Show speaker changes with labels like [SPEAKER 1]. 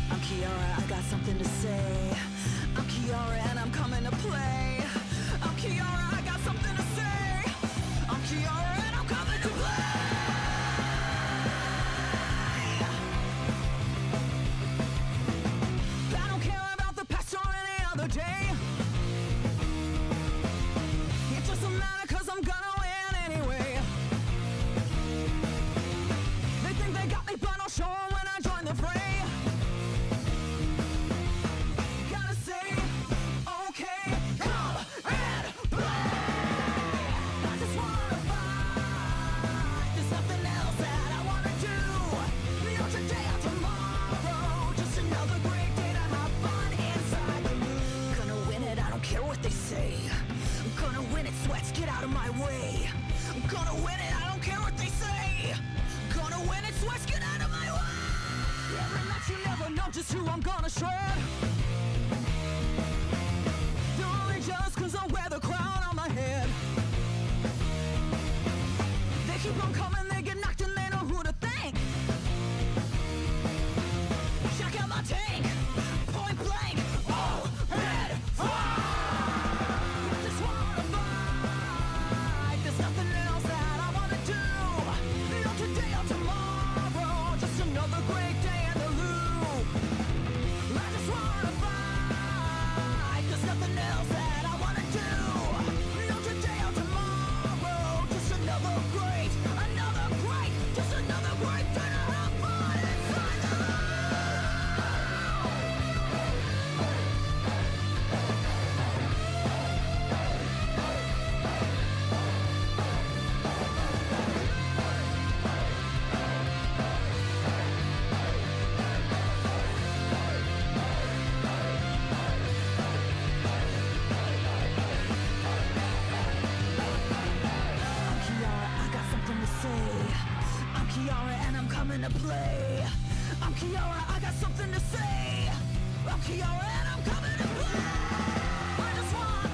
[SPEAKER 1] I'm Kiara, I got something to say. I'm Kiara and I'm coming to play. I'm Kiara, I got something to say. I'm Kiara and I'm coming to play. I don't care about the past or any other day. It doesn't matter cause I'm gonna win anyway. They think they got me but I'll show 'em when I join the fray. Sweats, get out of my way. I'm gonna win it, I don't care what they say. Gonna win it, sweats, get out of my way. Every match you never know just who I'm gonna shred. They're only jealous cause I wear the crown on my head. They keep on coming, they get knocked and they know who to thank. Check out my tank, point blank, all red fire. I'm Kiara and I'm coming to play. I'm Kiara, I got something to say. I'm Kiara and I'm coming to play. I just want